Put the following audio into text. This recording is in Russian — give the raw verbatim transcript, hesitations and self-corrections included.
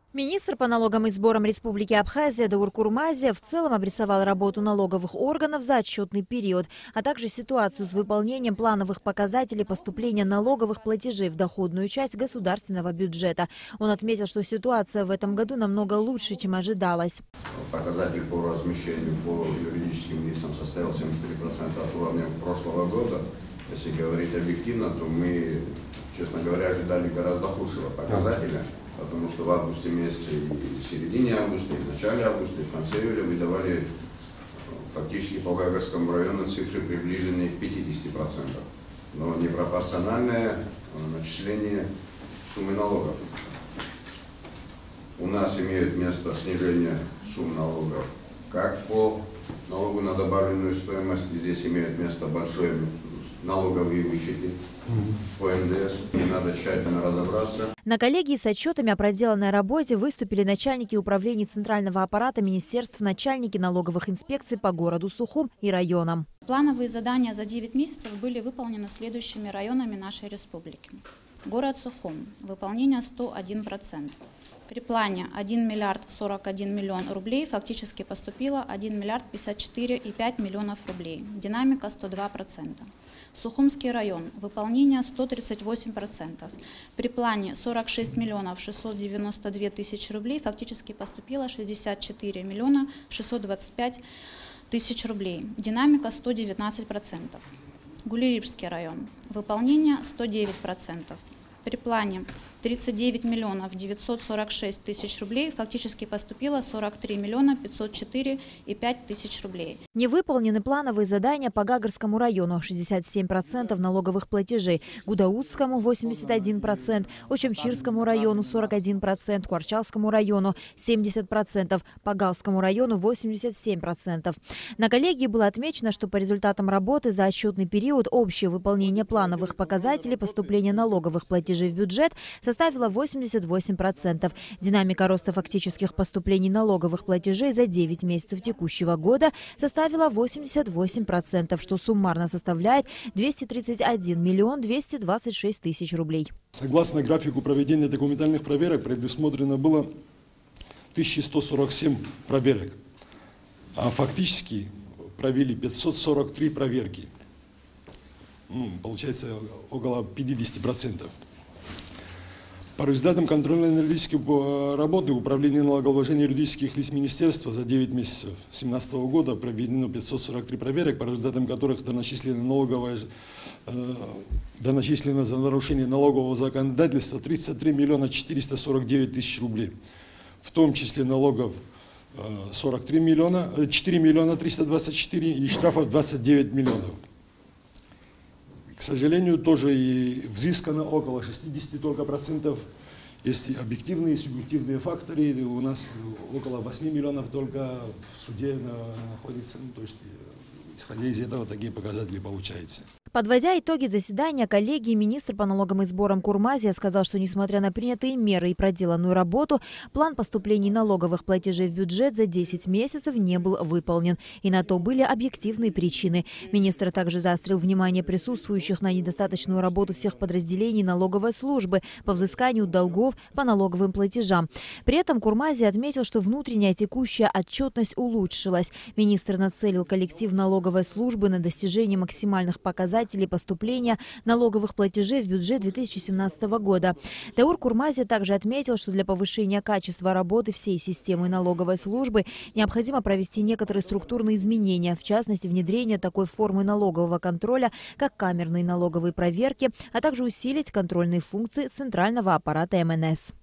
Министр по налогам и сборам Республики Абхазия Даур Курмазия в целом обрисовал работу налоговых органов за отчетный период, а также ситуацию с выполнением плановых показателей поступления налоговых платежей в доходную часть государственного бюджета. Он отметил, что ситуация в этом году намного лучше, чем ожидалось. Показатель по размещению по юридическим лицам составил семьдесят три процента от уровня прошлого года. Если говорить объективно, то мы, честно говоря, ожидали гораздо худшего показателя. Потому что в августе месяце, и в середине августа, и в начале августа, и в конце июля мы давали фактически по Гагарскому району цифры, приближенные к пятидесяти процентам. Но непропорциональное начисление суммы налогов. У нас имеет место снижение сумм налогов как по налогу на добавленную стоимость, и здесь имеют место большие налоговые вычеты по эн дэ эс. И надо тщательно разобраться. На коллегии с отчетами о проделанной работе выступили начальники управлений центрального аппарата министерств, начальники налоговых инспекций по городу Сухум и районам. Плановые задания за девять месяцев были выполнены следующими районами нашей республики. Город Сухум. Выполнение сто один процент. При плане один миллиард сорок один миллион рублей фактически поступило один миллиард пятьдесят четыре и пять миллионов рублей. Динамика сто два процента. Сухумский район. Выполнение сто тридцать восемь процентов. При плане сорок шесть миллионов шестьсот девяносто две тысячи рублей фактически поступило шестьдесят четыре миллиона шестьсот двадцать пять тысяч рублей. Динамика сто девятнадцать процентов. Гулерибский район. Выполнение сто девять процентов. При плане тридцать девять миллионов девятьсот сорок шесть тысяч рублей фактически поступило сорок три миллиона пятьсот четыре и пять тысяч рублей. Не выполнены плановые задания по Гагарскому району – шестьдесят семь процентов налоговых платежей, Гудаутскому – восемьдесят один процент, Очамчирскому району – сорок один процент, Куарчалскому району – семьдесят процентов, Пагалскому району – восемьдесят семь процентов. На коллегии было отмечено, что по результатам работы за отчетный период общее выполнение плановых показателей поступления налоговых платежей в бюджет составила восемьдесят восемь процентов. Динамика роста фактических поступлений налоговых платежей за девять месяцев текущего года составила восемьдесят восемь процентов, что суммарно составляет двести тридцать один миллион двести двадцать шесть тысяч рублей. Согласно графику проведения документальных проверок предусмотрено было тысяча сто сорок семь проверок, а фактически провели пятьсот сорок три проверки. Ну, получается около пятидесяти процентов. По результатам контрольно-аналитической работы Управления налогообложения юридических лиц Министерства за девять месяцев две тысячи семнадцатого года проведено пятьсот сорок три проверок, по результатам которых доначислено, налоговое, э, доначислено за нарушение налогового законодательства тридцать три миллиона четыреста сорок девять тысяч рублей, в том числе налогов э, сорок три миллиона, четыре миллиона триста двадцать четыре и штрафов двадцать девять миллионов. К сожалению, тоже и взыскано около шестидесяти только процентов. Есть объективные и субъективные факторы. У нас около восьми миллионов только в суде находится. Ну, то есть, исходя из этого, такие показатели получаются. Подводя итоги заседания коллегии, министр по налогам и сборам Курмазия сказал, что несмотря на принятые меры и проделанную работу, план поступлений налоговых платежей в бюджет за десять месяцев не был выполнен. И на то были объективные причины. Министр также заострил внимание присутствующих на недостаточную работу всех подразделений налоговой службы по взысканию долгов по налоговым платежам. При этом Курмазия отметил, что внутренняя текущая отчетность улучшилась. Министр нацелил коллектив налоговой службы на достижение максимальных показателей поступления налоговых платежей в бюджет две тысячи семнадцатого года. Даур Курмазия также отметил, что для повышения качества работы всей системы налоговой службы необходимо провести некоторые структурные изменения, в частности, внедрение такой формы налогового контроля, как камерные налоговые проверки, а также усилить контрольные функции центрального аппарата эм эн эс.